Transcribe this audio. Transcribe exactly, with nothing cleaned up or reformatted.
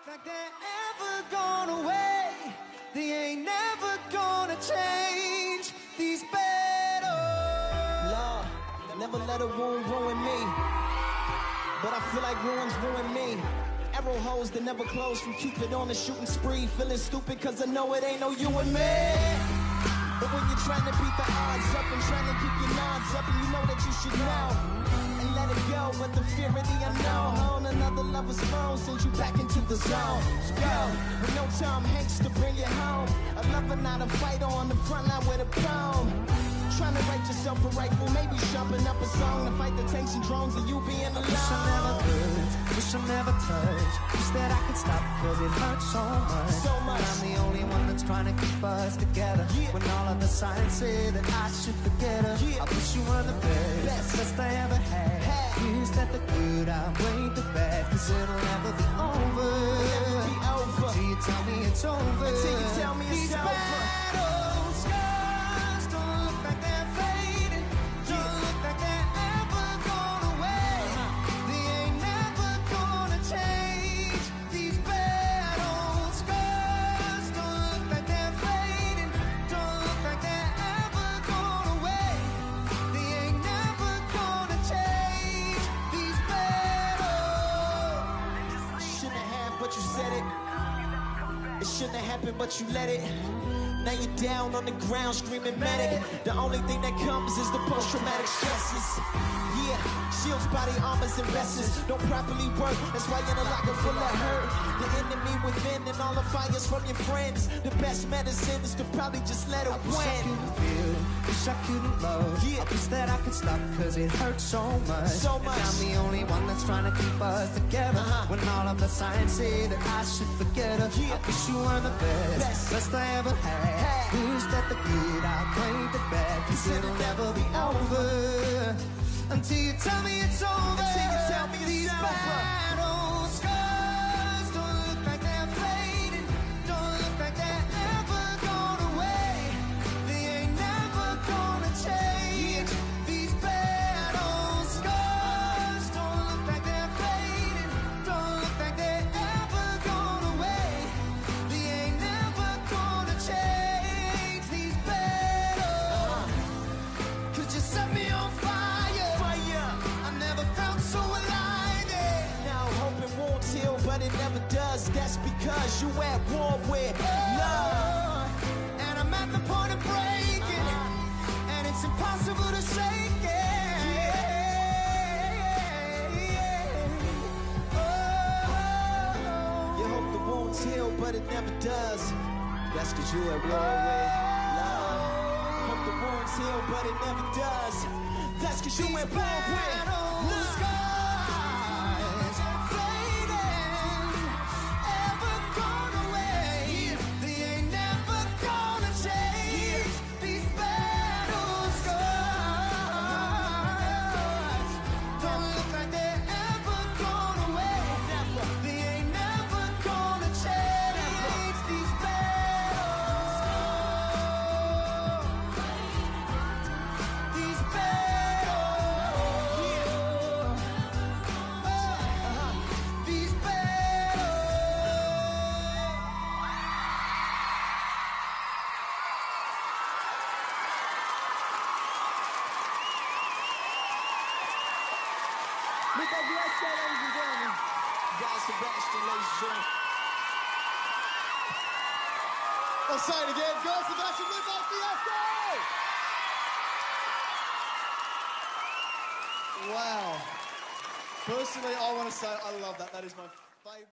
like they're ever gone away. They ain't never gonna change these battles. Lord, never let a wound ruin me, but I feel like ruins ruin me. Arrow holes that never close from Cupid on a shooting spree. Feeling stupid cause I know it ain't no you and me. But when you're trying to beat the odds up and trying to keep your nods up, and you know that you should know and let it go, but the fear of the unknown on another lover's phone sends you back into the zone. So go, with no Tom Hanks to bring you home, a lover not a fighter on the front line with a poem. Trying to write yourself a rifle, maybe sharpen up a song to fight the tanks and drones of you being alone. Wish I never could, wish I never touched. Wish that I could stop cause it hurts so much. So much. But I'm the only one that's trying to keep us together. Yeah. When all of the signs say that I should forget her. Yeah. I wish you were the best, Best. best I ever had. Had. Here's that the good outweighed the bad, cause it'll never be over. It'll never be over. Until you tell me it's over. Until you tell me it's These over. battle scars don't look like they're fading. Don't look like they're ever gone away. They ain't never gonna change. These battle scars don't look like they're fading. Don't look like they're ever gone away. They ain't never gonna change. These battles. Shouldn't have happened, but you said it. It shouldn't have happened, but you let it. Now you're down on the ground screaming medic. The only thing that comes is the post-traumatic stresses. Yeah, shields, body armors, and vests don't properly work. That's why you're in a locker full of hurt. The enemy within and all the fires from your friends. The best medicine is to probably just let it I wish I win. couldn't feel, wish I couldn't love. Yeah. I wish that I could stop cause it hurts so much. So much. And I'm the only one that's trying to keep us together. Uh-huh. When all of the signs say that I should forget her. Yeah. I wish you were the best, Best. best I ever had. Had. Wish that the good outweighed the bad, cause it'll never be over. Until you tell me it's over. Until you tell me it's These over. battle scars don't look like they're fading. Don't look like they're ever gone away. They ain't never gonna change. These battle scars don't look like they're fading. Don't look like they're ever gone away. They ain't never gonna change. These battles. Cause you set me on fire. Fire. I never felt so alive. Yeah. Now hoping won't heal, but it never does. That's because you at war with love. And I'm at the point of breaking, and it's impossible to shake it. You hope the wounds heal, but it never does. That's cause you at war with love. Hope the wounds heal, but it never does. That's cause you at war with love. Muchas gracias, ladies and gentlemen. Guy Sebastian, ladies and gentlemen. I'll say it again. Girl Sebastian with our Fiesta! Wow. Personally, I want to say I love that. That is my favourite.